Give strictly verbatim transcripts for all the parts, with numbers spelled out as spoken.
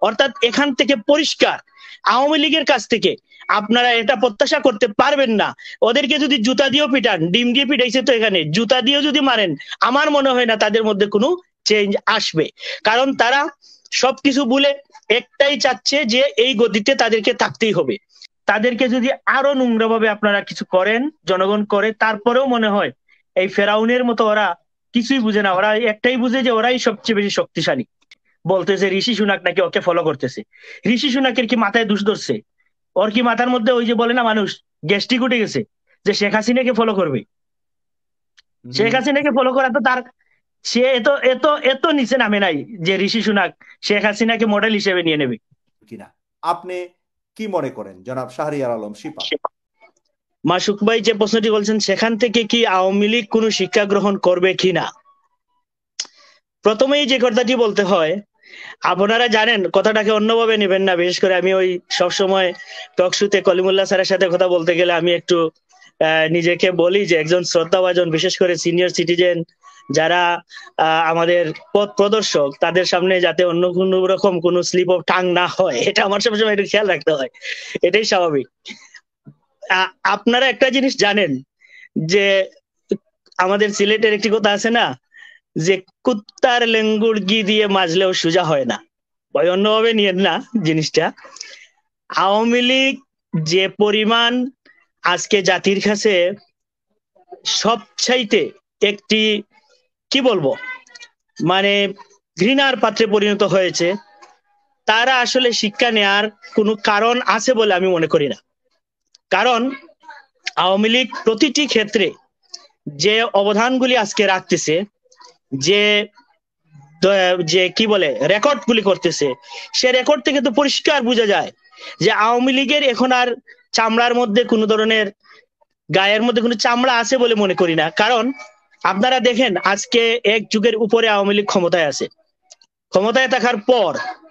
অর্থাৎ এখান থেকে পরিষ্কার আওয়ামী লীগের কাছ থেকে আপনারা এটা প্রত্যাশা করতে পারবেন না। ওদেরকে যদি জুতা দিয়েও পিটান, ডিম দিয়ে পিটাইছে তো এখানে, জুতা দিয়েও যদি মারেন, আমার মনে হয় না তাদের মধ্যে কোনো চেঞ্জ আসবে। কারণ তারা সবকিছু ভুলে একটাই চাচ্ছে যে এই গতিতে তাদেরকে থাকতেই হবে। তাদেরকে যদি আরো নোংরা ভাবে আপনারা কিছু করেন, জনগণ করে, তারপরেও মনে হয় এই ফেরাউনের মতো ওরা কিছুই বুঝে না। ওরা একটাই বুঝে যে ওরাই সবচেয়ে বেশি শক্তিশালী। বলতেছে ঋষি সুনাক নাকি ওকে ফলো করতেছে। ঋষি সুনাকের কি মাথায় দোষ ধরছে? ওর কি মাথার মধ্যে ওই যে বলে না মানুষ গ্যাস্ট্রিক উঠে গেছে যে শেখ হাসিনাকে ফলো করবে? শেখ হাসিনাকে ফলো করা তো তার, সে এত এত এত নিচে নামে নাই যে ঋষি সুনাক শেখ হাসিনাকে মডেল হিসেবে নিয়ে নেবে কিনা। আপনি কি মনে করেন জনাব শাহরিয়ার আলম শিপা? মাসুক ভাই যে প্রশ্নটি বলছেন, সেখান থেকে কি আওয়ামী লীগ কোনো শিক্ষা গ্রহণ করবে কিনা, প্রথমেই যে কথাটি বলতে হয়, আপনারা জানেন কথাটাকে অন্যভাবে নেবেন না। বিশেষ করে আমি ওই সবসময় টকশুতে কলিমুল্লাহ স্যারের সাথে কথা বলতে গেলে আমি একটু নিজেকে বলি যে একজন শ্রদ্ধাভাজন, বিশেষ করে সিনিয়র সিটিজেন যারা আমাদের পথ প্রদর্শক, তাদের সামনে যাতে অন্য কোনো রকম কোনো স্লিপ অফ টাং না হয়, এটা আমার সবসময় একটু খেয়াল রাখতে হয়, এটাই স্বাভাবিক। আপনারা একটা জিনিস জানেন যে আমাদের সিলেটের একটি কথা আছে না, যে কুত্তার লেঙ্গুর ঘি দিয়ে মাজলেও সোজা হয় না। ভয় অন্যভাবে নিয়েন না জিনিসটা। আওয়ামী লীগ যে পরিমাণ আজকে জাতির কাছে সবচাইতে একটি কি বলবো মানে ঘৃণার পাত্রে পরিণত হয়েছে, তারা আসলে শিক্ষা নেয়ার কোনো কারণ আছে বলে আমি মনে করি না। কারণ আওয়ামী লীগ প্রতিটি ক্ষেত্রে যে অবদানগুলি আজকে রাখতেছে, যে যে কি বলে রেকর্ড গুলি করতেছে, সে রেকর্ড থেকে তো পরিষ্কার বোঝা যায় যে আওয়ামী লীগের এখন আর চামড়ার মধ্যে কোনো ধরনের, গায়ের মধ্যে কোনো চামড়া আছে বলে মনে করি না। কারণ আপনারা দেখেন আজকে এক যুগের উপরে আওয়ামী লীগ ক্ষমতায় আছে। ক্ষমতায় থাকার পর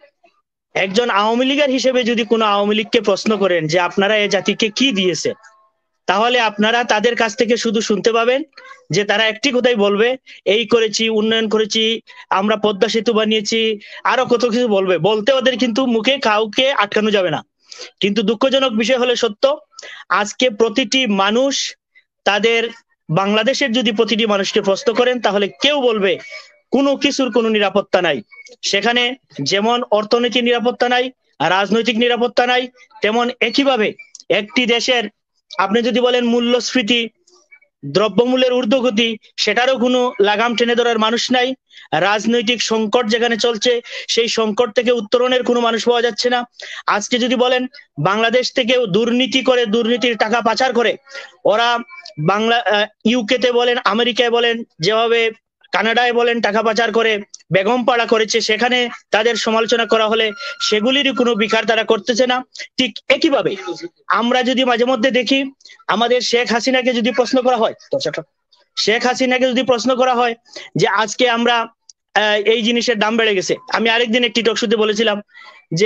একজন আওয়ামী লীগের হিসেবে যদি কোনো আওয়ামী লীগকে প্রশ্ন করেন যে আপনারা এই জাতিকে কি দিয়েছে, তাহলে আপনারা তাদের কাছ থেকে শুধু শুনতে পাবেন যে তারা একটি কথাই বলবে, এই করেছি, উন্নয়ন করেছি, আমরা পদ্মা সেতু বানিয়েছি, আরো কত কিছু বলবে। বলতে ওদের কিন্তু মুখে কাউকে আটকানো যাবে না। কিন্তু দুঃখজনক বিষয় হলো সত্য, আজকে প্রতিটি মানুষ তাদের বাংলাদেশের যদি প্রতিটি মানুষকে প্রশ্ন করেন, তাহলে কেউ বলবে কোনো কিছুর কোনো নিরাপত্তা নাই। সেখানে যেমন অর্থনৈতিক নিরাপত্তা নাই, রাজনৈতিক নিরাপত্তা নাই, তেমন একইভাবে একটি দেশের আপনি যদি বলেন মূল্যস্ফীতি, দ্রব্যমূল্যের ঊর্ধ্বগতি, সেটারও কোনো লাগাম টেনে ধরার মানুষ নাই। রাজনৈতিক সংকট যেখানে চলছে, সেই সংকট থেকে উত্তরণের কোনো মানুষ পাওয়া যাচ্ছে না। আজকে যদি বলেন বাংলাদেশ থেকেও দুর্নীতি করে, দুর্নীতির টাকা পাচার করে ওরা বাংলা ইউকেতে বলেন, আমেরিকায় বলেন, যেভাবে কানাডায় বলেন টাকা পাচার করে বেগম পাড়া করেছে, সেখানে তাদের সমালোচনা করা হলে সেগুলিরই কোনো বিচার তারা করতেছে না। ঠিক একইভাবে আমরা যদি মাঝে মধ্যে দেখি আমাদের শেখ হাসিনাকে যদি প্রশ্ন করা হয়, শেখ হাসিনাকে যদি প্রশ্ন করা হয় যে আজকে আমরা এই জিনিসের দাম বেড়ে গেছে, আমি আরেকদিন একটি টকশোতে বলেছিলাম যে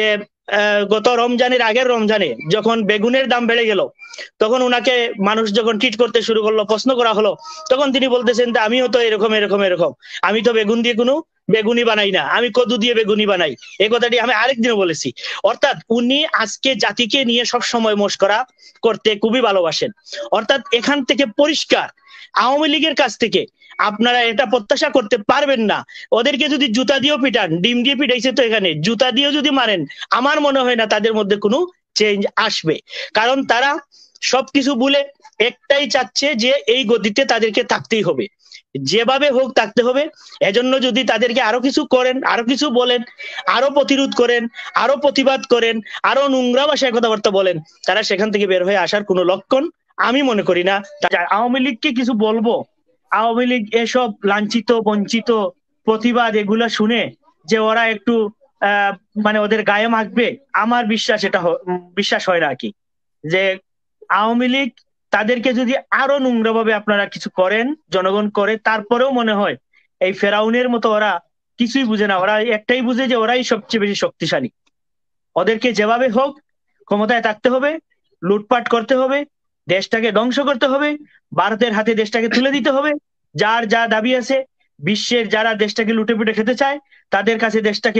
গত রমজানের আগের রমজানে যখন বেগুনের দাম বেড়ে গেল, তখন উনাকে মানুষ যখন ট্রিট করতে শুরু করলো, প্রশ্ন করা হলো, তখন তিনি বলতেছেন যে আমিও তো এরকম এরকম এরকম, আমি তো বেগুন দিয়ে কোনো বেগুনি বানাই না, আমি কদু দিয়ে বেগুনি বানাই। এই কথাটি আমি আরেকদিনও বলেছি। অর্থাৎ উনি আজকে জাতিকে নিয়ে সব সময় মস্করা করতে খুবই ভালোবাসেন। অর্থাৎ এখান থেকে পরিষ্কার আওয়ামী লীগের কাছ থেকে আপনারা এটা প্রত্যাশা করতে পারবেন না। ওদেরকে যদি জুতা দিয়েও পিটান, ডিম দিয়ে পিটাইছে তো এখানে, জুতা দিয়েও যদি মারেন, আমার মনে হয় না তাদের মধ্যে কোনো চেঞ্জ আসবে। কারণ তারা সবকিছু ভুলে একটাই চাচ্ছে যে এই গতিতে তাদেরকে থাকতেই হবে, যেভাবে হোক থাকতে হবে। এজন্য যদি তাদেরকে আরো কিছু করেন, আরো কিছু বলেন, আরো প্রতিরোধ করেন, আরো প্রতিবাদ করেন, আরো নোংরা ভাষায় কথাবার্তা বলেন, তারা সেখান থেকে বের হয়ে আসার কোনো লক্ষণ আমি মনে করি না। আওয়ামী লীগকে কিছু বলবো, আওয়ামী লীগ এসব লাঞ্ছিত বঞ্চিত প্রতিবাদ এগুলা শুনে যে ওরা একটু আহ মানে ওদের গায়ে মাখবে, আমার বিশ্বাস এটা বিশ্বাস হয় না কি। যে আওয়ামী লীগ তাদেরকে যদি আরো নোংরা ভাবে আপনারা কিছু করেন, জনগণ করে, তারপরেও মনে হয় এই ফেরাউনের মতো ওরা কিছুই বুঝে না। ওরা একটাই বুঝে যে ওরাই সবচেয়ে বেশি শক্তিশালী। ওদেরকে যেভাবে হোক ক্ষমতায় থাকতে হবে, লুটপাট করতে হবে, দেশটাকে ধ্বংস করতে হবে, ভারতের হাতে দেশটাকে তুলে দিতে হবে। যার যা দাবি আছে, বিশ্বের যারা দেশটাকে লুটে পুটে খেতে চায়, তাদের কাছে দেশটাকে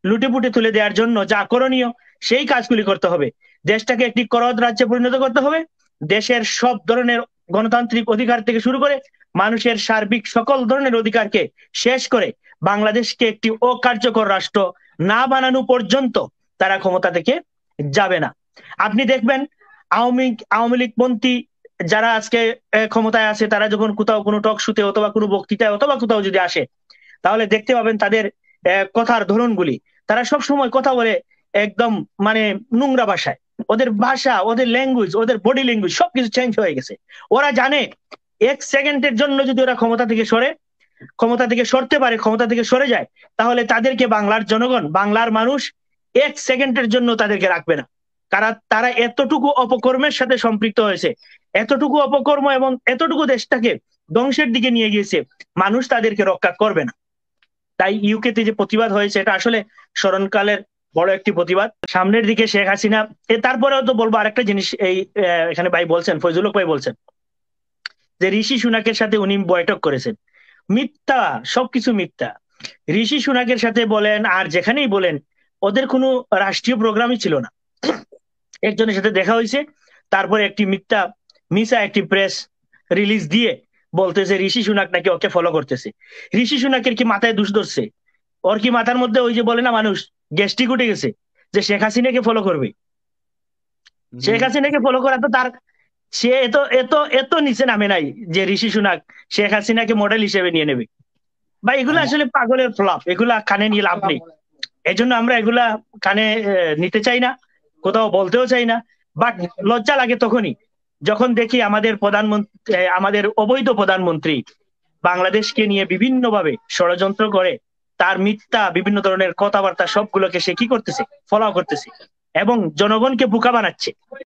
লুটেপুটে তুলে দেওয়ার জন্য যা করণীয় সেই কাজগুলি করতে হবে। দেশটাকে একটি করদ রাজ্যে পরিণত করতে হবে। দেশের সব ধরনের গণতান্ত্রিক অধিকার থেকে শুরু করে মানুষের সার্বিক সকল ধরনের অধিকারকে শেষ করে বাংলাদেশকে একটি অকার্যকর রাষ্ট্র না বানানো পর্যন্ত তারা ক্ষমতা থেকে যাবে না। আপনি দেখবেন আওয়ামী আওয়ামী লীগ পন্থী যারা আজকে ক্ষমতায় আছে, তারা যখন কোথাও কোনো টক শুতে অথবা কোনো বক্তৃতায় অথবা কোথাও যদি আসে, তাহলে দেখতে পাবেন তাদের কথার ধরনগুলি, তারা সব সময় কথা বলে একদম মানে নোংরা ভাষায়। ওদের ভাষা, ওদের ল্যাঙ্গুয়েজ, ওদের বডি ল্যাঙ্গুয়েজ সবকিছু চেঞ্জ হয়ে গেছে। ওরা জানে এক সেকেন্ডের জন্য যদি ওরা ক্ষমতা থেকে সরে ক্ষমতা থেকে সরতে পারে, ক্ষমতা থেকে সরে যায়, তাহলে তাদেরকে বাংলার জনগণ, বাংলার মানুষ এক সেকেন্ডের জন্য তাদেরকে রাখবে না। কারণ তারা এতটুকু অপকর্মের সাথে সম্পৃক্ত হয়েছে, এতটুকু অপকর্ম এবং এতটুকু দেশটাকে ধ্বংসের দিকে নিয়ে গিয়েছে, মানুষ তাদেরকে রক্ষা করবে না। তাই ইউকেতে যে প্রতিবাদ হয়েছে, এটা আসলে স্মরণকালের বড় একটি প্রতিবাদ। সামনের দিকে শেখ হাসিনা, তারপরেও তো বলবো আরেকটা জিনিস, এই এখানে ভাই বলছেন, ফয়জুল হক ভাই বলছেন যে ঋষি সুনাকের সাথে উনি বৈঠক করেছেন। মিথ্যা, সবকিছু মিথ্যা। ঋষি সুনাকের সাথে বলেন আর যেখানেই বলেন, ওদের কোনো রাষ্ট্রীয় প্রোগ্রামই ছিল না। একজনের সাথে দেখা হয়েছে, তারপরে একটি মিথ্যা মিসা একটি প্রেস রিলিজ দিয়ে বলতেছে ঋষি সুনাক নাকি ওকে ফলো করতেছে। ঋষি সুনাকের কি মাথায় দোষ ধরছে? ওর কি মাথার মধ্যে ওই যে বলে না মানুষ গ্যাস্ট্রিক উঠে গেছে যে শেখ হাসিনাকে ফলো করবে? শেখ হাসিনাকে ফলো করা তো তার, সে এত এত এত নিচে নামে নাই যে ঋষি সুনাক শেখ হাসিনাকে মডেল হিসেবে নিয়ে নেবে। বা এগুলো আসলে পাগলের ফ্লপ, এগুলা কানে নিয়ে লাভ নেই। এই জন্য আমরা এগুলা কানে নিতে চাই না, কোথাও বলতেও চাই না। বাট লজ্জা লাগে তখনই যখন দেখি আমাদের প্রধানমন্ত্রী, আমাদের অবৈধ প্রধানমন্ত্রী বাংলাদেশকে নিয়ে বিভিন্ন ভাবে ষড়যন্ত্র করে, তার মিথ্যা বিভিন্ন ধরনের কথাবার্তা সবগুলোকে সে কি করতেছে, ফলো করতেছে এবং জনগণকে বোকা বানাচ্ছে।